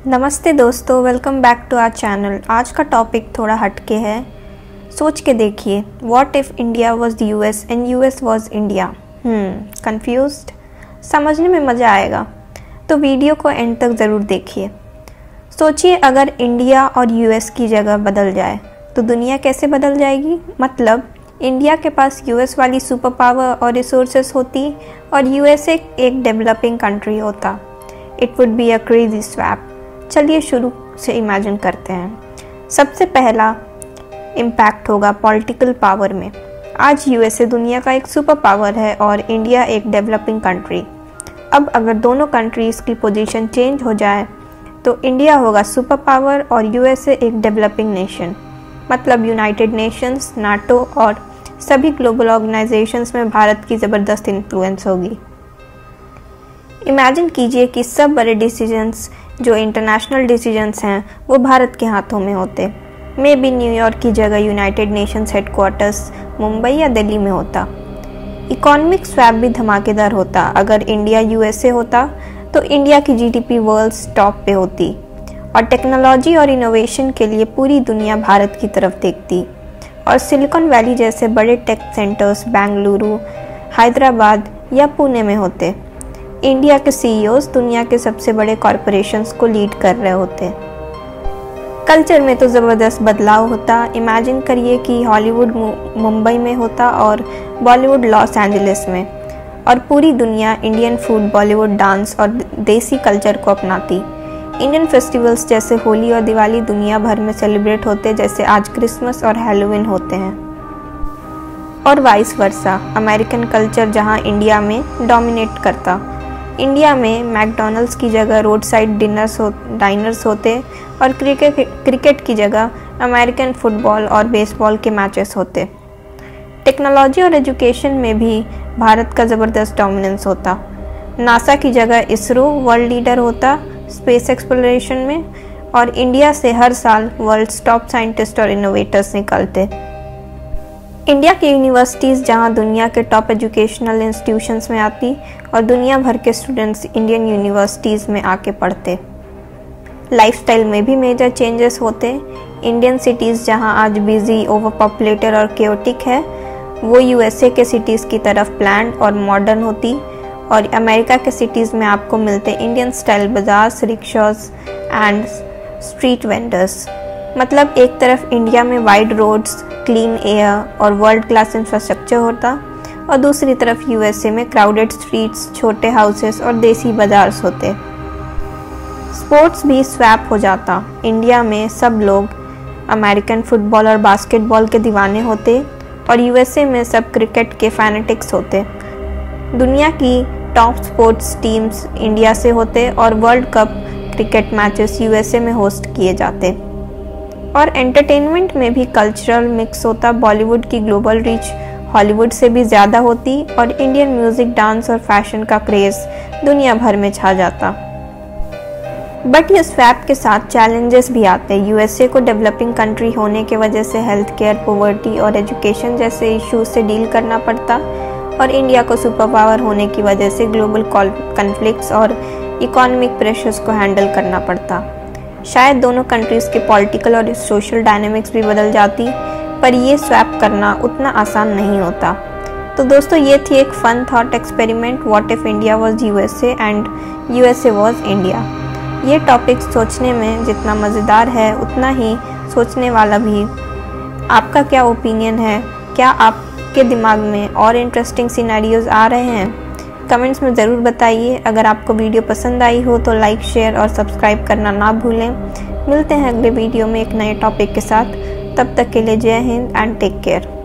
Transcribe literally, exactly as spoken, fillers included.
नमस्ते दोस्तों, welcome back to our channel. आज का टॉपिक थोड़ा हटके है। सोच के देखिए, what if India was US and US was India. Hmm confused? समझने में मज़ा आएगा, तो वीडियो को एंड तक ज़रूर देखिए। सोचिए, अगर इंडिया और यूएस की जगह बदल जाए तो दुनिया कैसे बदल जाएगी। मतलब इंडिया के पास यूएस वाली सुपर पावर और रिसोर्सेस होती और यूएस एक, एक डेवलपिंग कंट्री होता। It would be a crazy swap. चलिए शुरू से इमेजिन करते हैं। सबसे पहला इम्पैक्ट होगा पॉलिटिकल पावर में। आज यूएसए दुनिया का एक सुपर पावर है और इंडिया एक डेवलपिंग कंट्री। अब अगर दोनों कंट्रीज़ की पोजीशन चेंज हो जाए तो इंडिया होगा सुपर पावर और यूएसए एक डेवलपिंग नेशन। मतलब यूनाइटेड नेशंस, नाटो और सभी ग्लोबल ऑर्गेनाइजेशंस में भारत की ज़बरदस्त इन्फ्लुएंस होगी। इमेजिन कीजिए कि सब बड़े डिसीजंस जो इंटरनेशनल डिसीजंस हैं वो भारत के हाथों में होते। मे बी न्यूयॉर्क की जगह यूनाइटेड नेशंस हेडक्वार्टर्स मुंबई या दिल्ली में होता। इकोनॉमिक स्वैप भी धमाकेदार होता। अगर इंडिया यूएसए होता तो इंडिया की जीडीपी वर्ल्ड टॉप पे होती और टेक्नोलॉजी और इनोवेशन के लिए पूरी दुनिया भारत की तरफ देखती। और सिलिकॉन वैली जैसे बड़े टेक सेंटर्स बेंगलुरु, हैदराबाद या पुणे में होते। इंडिया के सीईओज दुनिया के सबसे बड़े कॉरपोरेशंस को लीड कर रहे होते। कल्चर में तो ज़बरदस्त बदलाव होता। इमेजिन करिए कि हॉलीवुड मुंबई में होता और बॉलीवुड लॉस एंजलिस में, और पूरी दुनिया इंडियन फूड, बॉलीवुड डांस और देसी कल्चर को अपनाती। इंडियन फेस्टिवल्स जैसे होली और दिवाली दुनिया भर में सेलिब्रेट होते, जैसे आज क्रिसमस और हैलोवीन होते हैं। और वाइस वर्सा, अमेरिकन कल्चर जहां इंडिया में डोमिनेट करता। इंडिया में मैकडॉनल्ड्स की जगह रोड साइड डिनर्स हो डाइनर्स होते और क्रिकेट क्रिकेट की जगह अमेरिकन फुटबॉल और बेसबॉल के मैचेस होते। टेक्नोलॉजी और एजुकेशन में भी भारत का ज़बरदस्त डोमिनेंस होता। नासा की जगह इसरो वर्ल्ड लीडर होता स्पेस एक्सप्लोरेशन में, और इंडिया से हर साल वर्ल्ड्स टॉप साइंटिस्ट और इनोवेटर्स निकलते। इंडिया की यूनिवर्सिटीज़ जहां दुनिया के टॉप एजुकेशनल इंस्टीट्यूशंस में आती और दुनिया भर के स्टूडेंट्स इंडियन यूनिवर्सिटीज़ में आके पढ़ते। लाइफस्टाइल में भी मेजर चेंजेस होते। इंडियन सिटीज़ जहां आज बिजी, ओवर पॉपुलेटेड और केओटिक है, वो यूएसए के सिटीज़ की तरफ प्लान्ड और मॉडर्न होती। और अमेरिका के सिटीज़ में आपको मिलते Indian style bazaars, rickshaws and street vendors. मतलब एक तरफ इंडिया में वाइड रोड्स, क्लीन एयर और वर्ल्ड क्लास इंफ्रास्ट्रक्चर होता और दूसरी तरफ यूएसए में क्राउडेड स्ट्रीट्स, छोटे हाउसेस और देसी बाजार्स होते। स्पोर्ट्स भी स्वैप हो जाता। इंडिया में सब लोग अमेरिकन फुटबॉल और बास्केटबॉल के दीवाने होते और यूएसए में सब क्रिकेट के फैनेटिक्स होते। दुनिया की टॉप स्पोर्ट्स टीम्स इंडिया से होते और world cup cricket matches USA में होस्ट किए जाते। और एंटरटेनमेंट में भी कल्चरल मिक्स होता। बॉलीवुड की ग्लोबल रीच हॉलीवुड से भी ज़्यादा होती और इंडियन म्यूज़िक, डांस और फैशन का क्रेज़ दुनिया भर में छा जाता। बट ये स्वैप के साथ चैलेंजेस भी आते। यूएसए को डेवलपिंग कंट्री होने के वजह से हेल्थ केयर, पॉवर्टी और एजुकेशन जैसे इश्यूज से डील करना पड़ता, और इंडिया को सुपर पावर होने की वजह से ग्लोबल कॉन्फ्लिक्ट्स और इकोनॉमिक प्रेशर्स को हैंडल करना पड़ता। शायद दोनों कंट्रीज़ के पॉलिटिकल और सोशल डायनेमिक्स भी बदल जाती, पर ये स्वैप करना उतना आसान नहीं होता। तो दोस्तों, ये थी एक fun thought experiment, what if India was USA and USA was India. ये टॉपिक सोचने में जितना मज़ेदार है उतना ही सोचने वाला भी। आपका क्या ओपिनियन है? क्या आपके दिमाग में और इंटरेस्टिंग सिनेरियोज आ रहे हैं? कमेंट्स में ज़रूर बताइए। अगर आपको वीडियो पसंद आई हो तो लाइक, शेयर और सब्सक्राइब करना ना भूलें। मिलते हैं अगले वीडियो में एक नए टॉपिक के साथ। तब तक के लिए जय हिंद एंड टेक केयर।